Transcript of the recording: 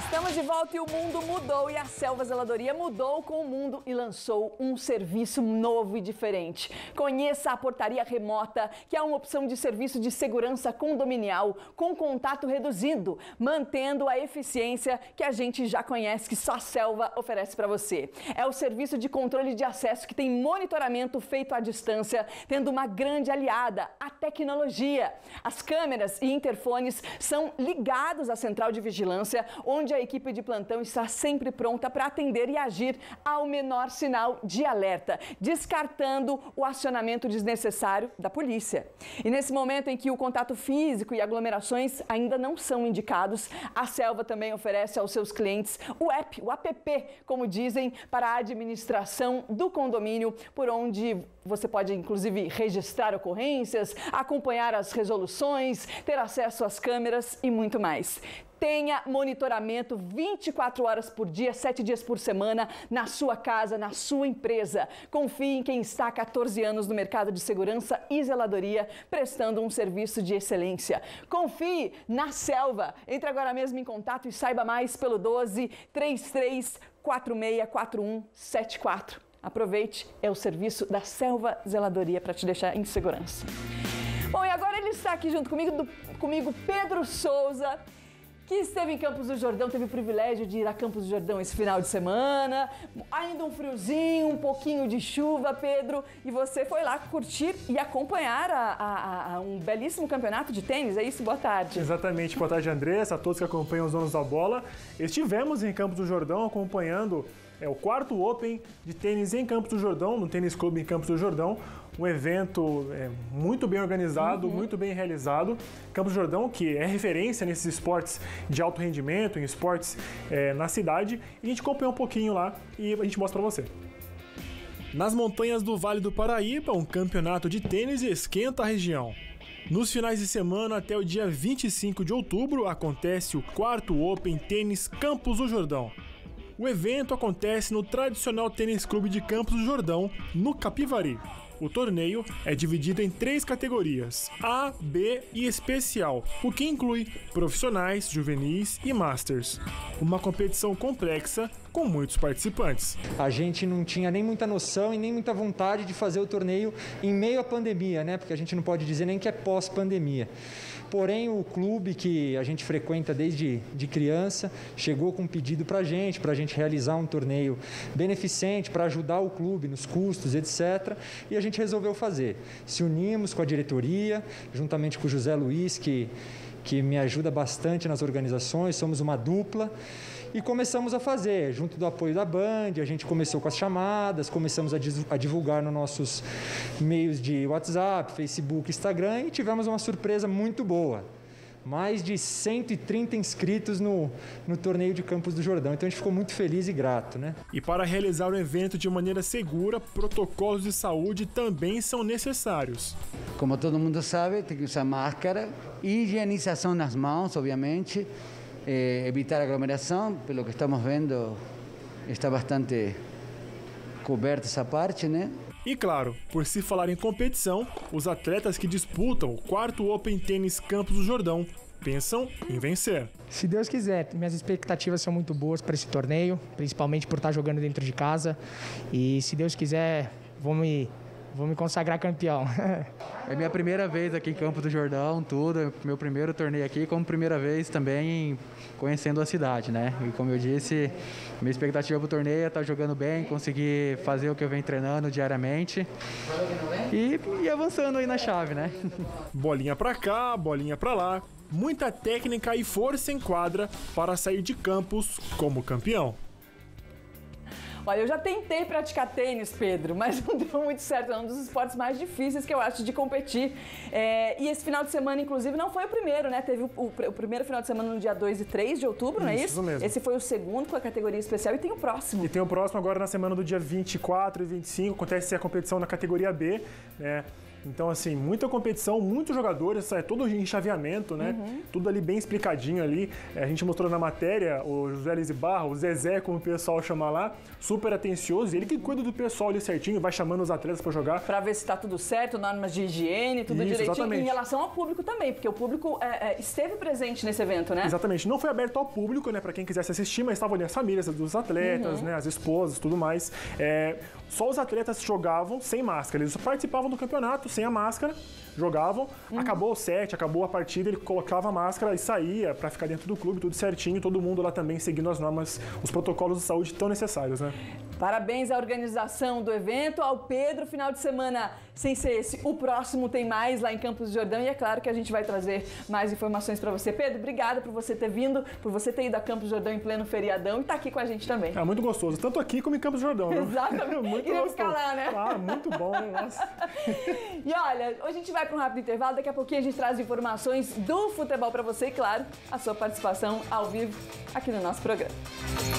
Estamos de volta e o mundo mudou e a Selva Zeladoria mudou com o mundo e lançou um serviço novo e diferente. Conheça a portaria remota, que é uma opção de serviço de segurança condominial com contato reduzido, mantendo a eficiência que a gente já conhece, que só a Selva oferece para você. É o serviço de controle de acesso que tem monitoramento feito à distância, tendo uma grande aliada, a tecnologia. As câmeras e interfones são ligados à central de vigilância, onde a equipe de plantão está sempre pronta para atender e agir ao menor sinal de alerta, descartando o acionamento desnecessário da polícia. E nesse momento em que o contato físico e aglomerações ainda não são indicados, a Selva também oferece aos seus clientes o app, como dizem, para a administração do condomínio, por onde você pode inclusive registrar ocorrências, acompanhar as resoluções, ter acesso às câmeras e muito mais. Tenha monitoramento 24 horas por dia, 7 dias por semana, na sua casa, na sua empresa. Confie em quem está há 14 anos no mercado de segurança e zeladoria, prestando um serviço de excelência. Confie na Selva. Entre agora mesmo em contato e saiba mais pelo 12 33 46 4174. Aproveite, é o serviço da Selva Zeladoria para te deixar em segurança. Bom, e agora ele está aqui junto comigo Pedro Souza, que esteve em Campos do Jordão, teve o privilégio de ir a Campos do Jordão esse final de semana, ainda um friozinho, um pouquinho de chuva, Pedro, e você foi lá curtir e acompanhar um belíssimo campeonato de tênis, é isso? Boa tarde. Exatamente, boa tarde, Andressa, a todos que acompanham os Donos da Bola. Estivemos em Campos do Jordão acompanhando o quarto Open de tênis em Campos do Jordão, no Tênis Clube em Campos do Jordão. Um evento muito bem organizado, muito bem realizado. Campos do Jordão, que é referência nesses esportes de alto rendimento, em esportes na cidade. E a gente acompanhou um pouquinho lá e a gente mostra para você. Nas montanhas do Vale do Paraíba, um campeonato de tênis esquenta a região. Nos finais de semana, até o dia 25 de outubro, acontece o quarto Open Tênis Campos do Jordão. O evento acontece no tradicional Tênis Clube de Campos do Jordão, no Capivari. O torneio é dividido em 3 categorias, A, B e Especial, o que inclui profissionais, juvenis e masters. Uma competição complexa com muitos participantes. A gente não tinha nem muita noção e nem muita vontade de fazer o torneio em meio à pandemia, né? Porque a gente não pode dizer nem que é pós-pandemia. Porém, o clube que a gente frequenta desde criança chegou com um pedido para a gente realizar um torneio beneficente para ajudar o clube nos custos, etc. E a gente resolveu fazer. Se unimos com a diretoria, juntamente com o José Luiz, que me ajuda bastante nas organizações, somos uma dupla. E começamos a fazer, junto do apoio da Band, a gente começou com as chamadas, começamos a divulgar nos nossos meios de WhatsApp, Facebook, Instagram e tivemos uma surpresa muito boa. Mais de 130 inscritos no torneio de Campos do Jordão, então a gente ficou muito feliz e grato, né? E para realizar o evento de maneira segura, protocolos de saúde também são necessários. Como todo mundo sabe, tem que usar máscara, higienização nas mãos, obviamente, evitar aglomeração, pelo que estamos vendo, está bastante coberta essa parte, né? E claro, por se falar em competição, os atletas que disputam o quarto Open Tênis Campos do Jordão pensam em vencer. Se Deus quiser, minhas expectativas são muito boas para esse torneio, principalmente por estar jogando dentro de casa. E se Deus quiser, vou me consagrar campeão. É minha primeira vez aqui em Campos do Jordão, tudo. Meu primeiro torneio aqui, como primeira vez também conhecendo a cidade, né? E como eu disse, minha expectativa para o torneio é estar jogando bem, conseguir fazer o que eu venho treinando diariamente e avançando aí na chave, né? Bolinha para cá, bolinha para lá. Muita técnica e força em quadra para sair de Campos como campeão. Olha, eu já tentei praticar tênis, Pedro, mas não deu muito certo. É um dos esportes mais difíceis que eu acho de competir. E esse final de semana, inclusive, não foi o primeiro, né? Teve o primeiro final de semana no dia 2 e 3 de outubro, não é isso? Isso mesmo. Esse foi o segundo com a categoria especial e tem o próximo. E tem o próximo agora na semana do dia 24 e 25. Acontece a competição na categoria B, né? Então, assim, muita competição, muitos jogadores, todo enxaveamento, né? Tudo ali bem explicadinho ali. A gente mostrou na matéria o José Luiz Barra, o Zezé, como o pessoal chama lá, super atencioso. Ele que cuida do pessoal ali certinho, vai chamando os atletas para jogar. Para ver se tá tudo certo, normas de higiene, tudo direitinho. Exatamente. Em relação ao público também, porque o público esteve presente nesse evento, né? Exatamente. Não foi aberto ao público, né, para quem quisesse assistir, mas estavam ali as famílias dos atletas, né, as esposas, tudo mais. Só os atletas jogavam sem máscara. Eles participavam do campeonato sem a máscara, jogavam. Acabou o set, acabou a partida, ele colocava a máscara e saía para ficar dentro do clube, tudo certinho. Todo mundo lá também seguindo as normas, os protocolos de saúde tão necessários, né? Parabéns à organização do evento, ao Pedro. Final de semana, sem ser esse, o próximo tem mais lá em Campos do Jordão. E é claro que a gente vai trazer mais informações para você. Pedro, obrigada por você ter vindo, por você ter ido a Campos do Jordão em pleno feriadão e estar aqui com a gente também. É muito gostoso, tanto aqui como em Campos do Jordão. Né? Exatamente. Muito Queria gostoso. ficar lá, né? Ah, muito bom, né? Nossa. E olha, hoje a gente vai para um rápido intervalo. Daqui a pouquinho a gente traz informações do futebol para você e, claro, a sua participação ao vivo aqui no nosso programa.